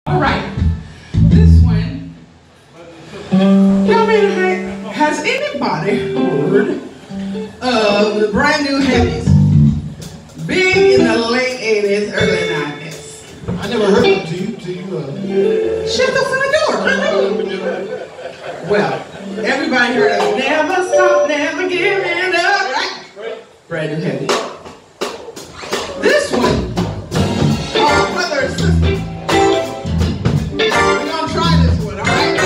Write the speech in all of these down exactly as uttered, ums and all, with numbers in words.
All right, this one. Y'all mean, has anybody heard of the brand new heavies? Big in the late eighties, early nineties. I never heard of it till you, till you, uh... Shut the front door. Well, everybody heard of Never Stop, Never Giving Up, right? Brand new heavy. This one, our brother and sister. We're gonna try this one, all right?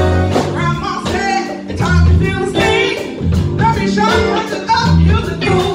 Grandma said, it's time to feel the sting. Let me show you what's up, use it.